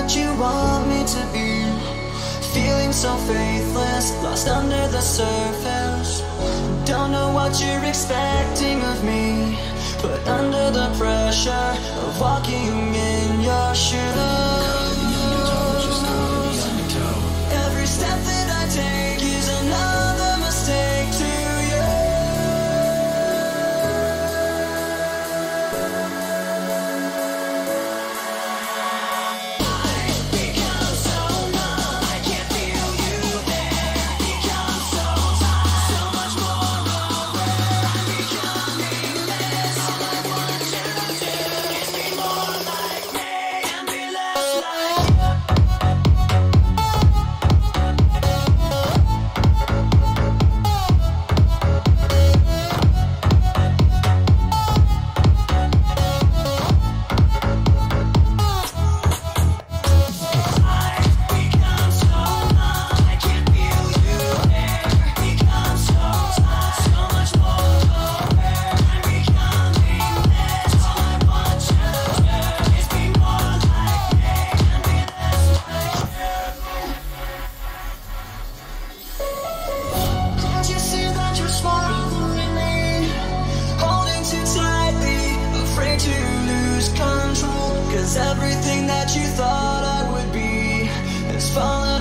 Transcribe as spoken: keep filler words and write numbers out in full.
what you want me to be. Feeling so faithless, lost under the surface. Don't know what you're expecting of me, but under the pressure of walking in your shoes, every step that I take is another mistake to you. I've become so numb, I can't feel you there. Become so tired, so much more aware. I'm becoming this. All I want you to do is be more like me and be less like you. Can't you see that you're smothering me, holding too tightly, afraid to lose control? 'Cause everything that you thought I would be is falling